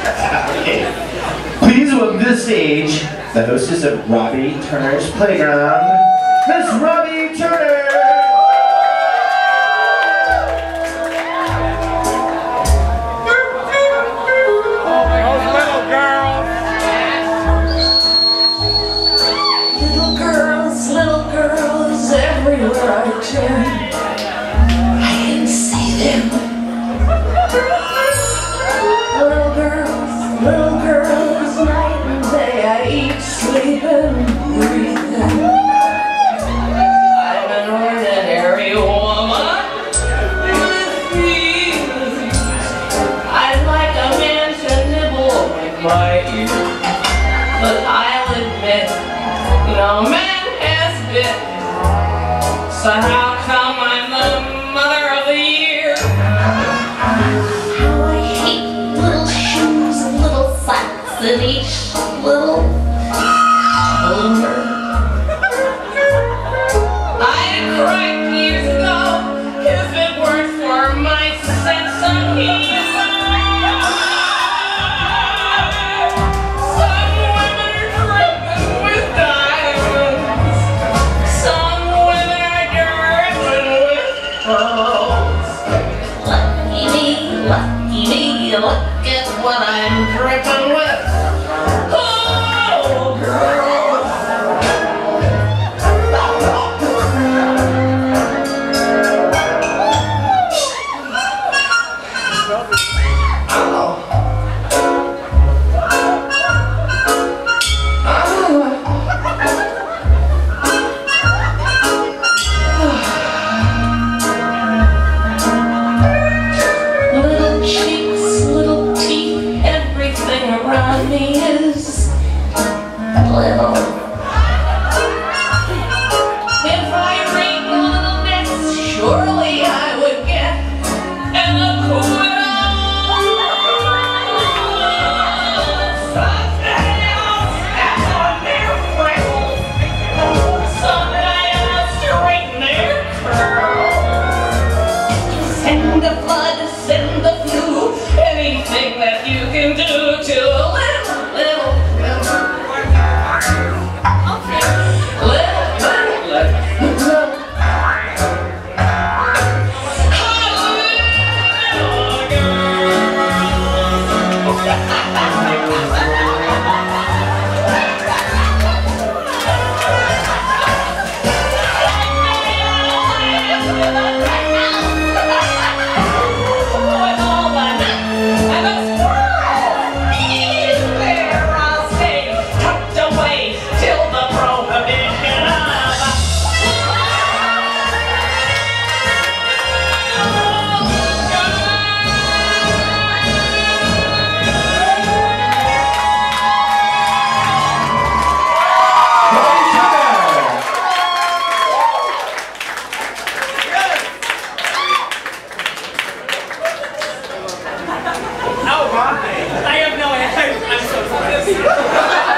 Okay. Please welcome to the stage the hostess of Robbie Turner's Playground, Miss Robbie Turner! Little girls, everywhere I turn, I can see them. Little girls, night and day, I eat, sleep, and breathe them. I'm an ordinary woman with feelings. I'd like a man to nibble with my ear, but I'll admit, no man has been. So how come I'm the mother of the year? How I hate little shoes and little socks and each little shoulder. I'd cry years ago if it weren't for my sense of humor. Some women are dripping with diamonds. Some women are dripping with pearls. Lucky me, look at what I'm dripping with. Oh, girls. Little cheeks, little teeth, everything around me is little. If I rate the littleness, surely I would get an acquittal. Someday I'll step on their freckles. Someday I'll straighten their curls. Send the blood, send the flu, anything that you can do to a little. I have no idea. I'm so sorry.